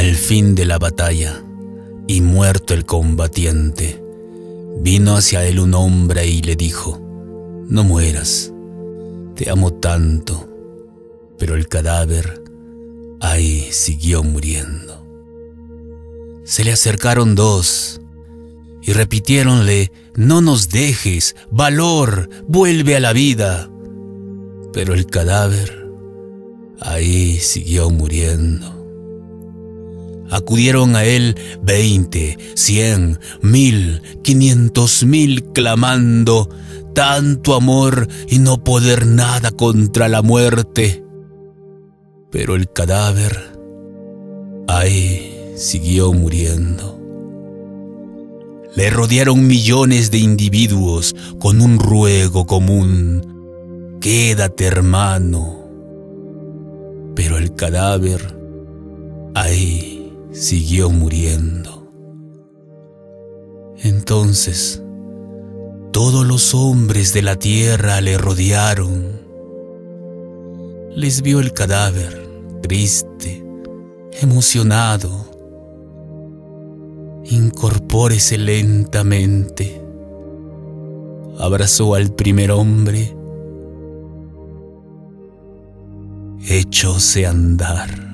Al fin de la batalla, y muerto el combatiente, vino hacia él un hombre y le dijo: «No mueras, te amo tanto». Pero el cadáver ahí siguió muriendo. Se le acercaron dos y repitiéronle: «No nos dejes, valor, vuelve a la vida». Pero el cadáver ahí siguió muriendo. Acudieron a él 20, 100, 1000, 500,000 clamando: «Tanto amor y no poder nada contra la muerte». Pero el cadáver ahí siguió muriendo. Le rodearon millones de individuos con un ruego común: «Quédate, hermano». Pero el cadáver ahí siguió muriendo. Entonces todos los hombres de la tierra le rodearon. Les vio el cadáver, triste, emocionado. Incorpórese lentamente. Abrazó al primer hombre. Echóse a andar.